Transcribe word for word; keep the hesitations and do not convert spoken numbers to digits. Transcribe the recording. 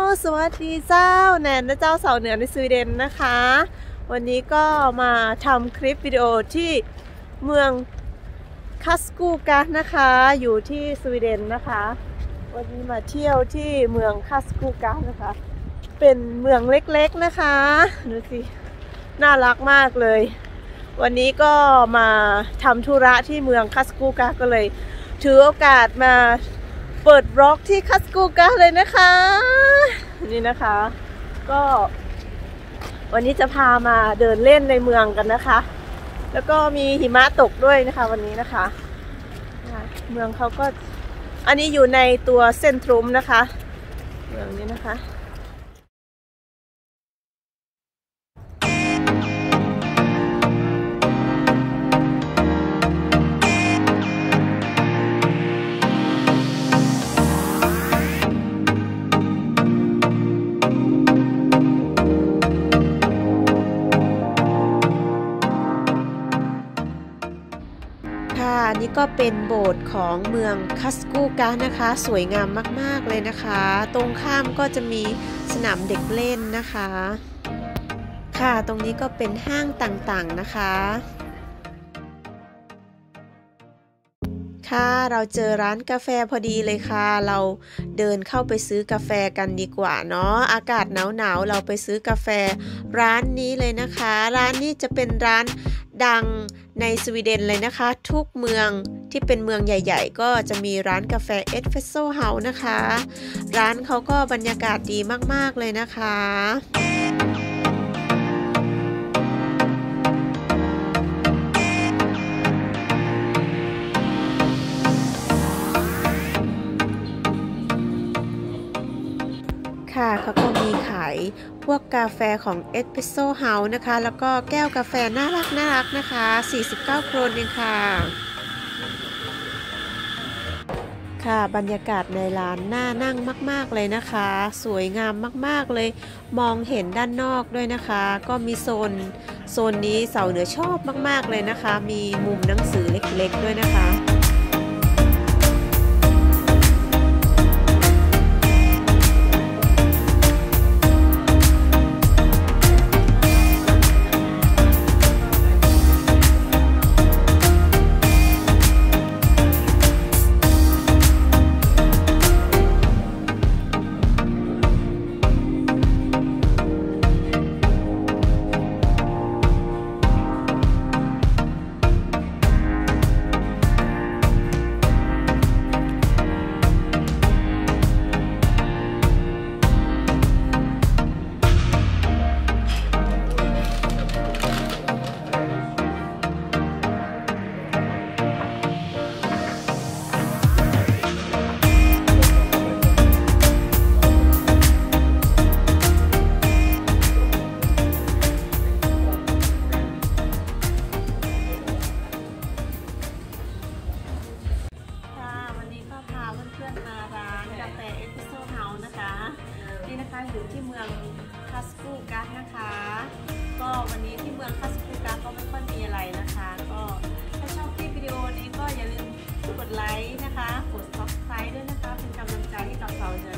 สวัสดีเจ้าแนนและเจ้าสาวเหนือในสวีเดนนะคะวันนี้ก็มาทำคลิปวิดีโอที่เมืองคัสกูกะนะคะอยู่ที่สวีเดนนะคะวันนี้มาเที่ยวที่เมืองคัสกูกะนะคะเป็นเมืองเล็กๆนะคะดูสิน่ารักมากเลยวันนี้ก็มาทำธุระที่เมืองคัสกูกะก็เลยถือโอกาสมาเปิดบล็อกที่คัสกูกะเลยนะคะนี่นะคะก็วันนี้จะพามาเดินเล่นในเมืองกันนะคะแล้วก็มีหิมะตกด้วยนะคะวันนี้นะคะเมืองเขาก็อันนี้อยู่ในตัวเซ็นทรัลนะคะเมืองนี้นะคะนี่ก็เป็นโบสถ์ของเมืองคัสกูกะนะคะสวยงามมากๆเลยนะคะตรงข้ามก็จะมีสนามเด็กเล่นนะคะค่ะตรงนี้ก็เป็นห้างต่างๆนะคะค่ะเราเจอร้านกาแฟพอดีเลยค่ะเราเดินเข้าไปซื้อกาแฟกันดีกว่าเนาะอากาศหนาวๆเราไปซื้อกาแฟร้านนี้เลยนะคะร้านนี้จะเป็นร้านดังในสวีเดนเลยนะคะทุกเมืองที่เป็นเมืองใหญ่ๆก็จะมีร้านกาแฟเอสเปรสโซ่เฮาส์นะคะร้านเขาก็บรรยากาศดีมากๆเลยนะคะค่ะเขาก็มีขายพวกกาแฟของเอสเปรสโซ่เฮาส์นะคะแล้วก็แก้วกาแฟน่ารักน่ารักนะคะสี่สิบเก้าโครนเองค่ะค่ะบรรยากาศในร้านน่านั่งมากๆเลยนะคะสวยงามมากๆเลยมองเห็นด้านนอกด้วยนะคะก็มีโซนโซนนี้สาวเหนือชอบมากๆเลยนะคะมีมุมหนังสือเล็กๆด้วยนะคะนี่นะคะอยู่ที่เมืองคัสกูกะนะคะก็วันนี้ที่เมืองคัสกูกะก็ไม่ค่อยมีอะไรนะคะก็ถ้าชอบคลิปวิดีโอนี้ก็อย่าลืมกดไลค์นะคะกด ซับสไครบ์ ด้วยนะคะเป็นกำลังใจให้กับเรา